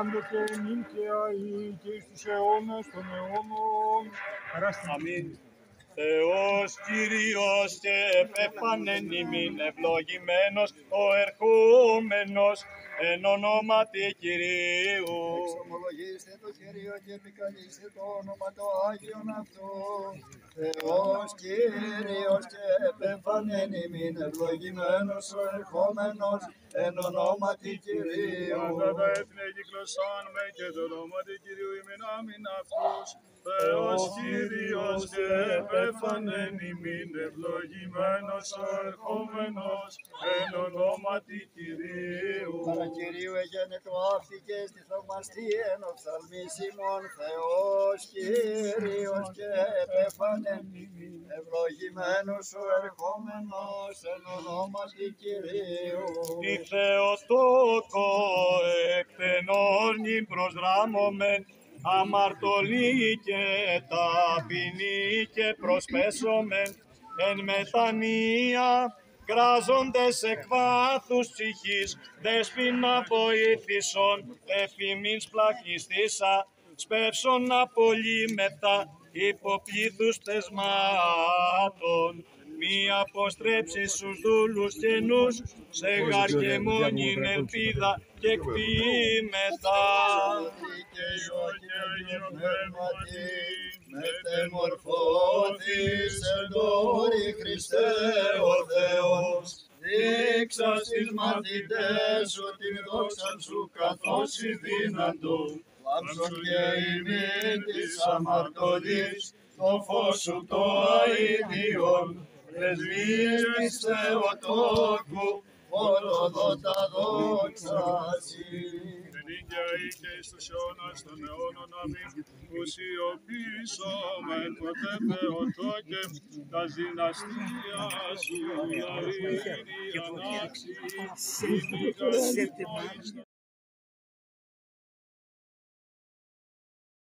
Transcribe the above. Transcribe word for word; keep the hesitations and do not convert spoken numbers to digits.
πάντοτε νυν και αεί και εις τους αιώνας των αιώνων. Αμήν. Θεός Κύριος και επέφανεν ημίν, ευλογημένος ο ερχόμενος εν ονόματι Κυρίου. Εξομολογήστε το Κύριο και επικαλείστε το όνομα το Άγιον αυτού. Θεός Κύριος και επέφανεν ημίν, ευλογημένος ο ερχόμενος εν ονόματι Κυρίου. Πάντα τα έθνη κυκλωσάν με και το ονόματι Κυρίου ημίν αμήν αυτούς. Θεός Κύριος και επέφανεν ημίν, ευλογημένος ο ερχόμενος εν ονόματι Κυρίου. Παρακυρίου εγένετο αύτη και στη θαυμαστίεν ο ψαλμής ημών. Θεός Κύριος και επέφανεν ημίν, ευλογημένος ο ερχόμενος εν ονόματι Κυρίου. Η Θεοτόκο εκτενών νυν προσδράμωμεν, αμαρτωλή και ταπεινή και προσπέσομεν εν μετανία, κράζοντες εκ βάθους ψυχής, δέσποινα βοήθησον, εφημίν σπλαχιστήσα, σπεύσον απολύμεθα υποπλήθους πεσμάτων. Μη αποστρέψεις στους δούλους καινούς, σε γαρκεμόνην ελπίδα και εκποιήμεθα. Δικαιό και Αγίο Πνεύματι, μετεμορφώθης εν τόρη Χριστέ ο Θεός. Δείξα στις μαθητές σου την δόξα σου καθώς η δύνατο. Λάμψον και ημίν της αμαρτωλής, το φως σου το αηδιον. Πρεσβείες της Θεοτόκου, οροδότα δόξα σοι. Νίκαια ή και εις τους αιώνας των αιώνων αμήν, που σιωπήσομεν ποτέ Θεοτόκε, τα δυναστεία σου, η αρήνη ανάξη, η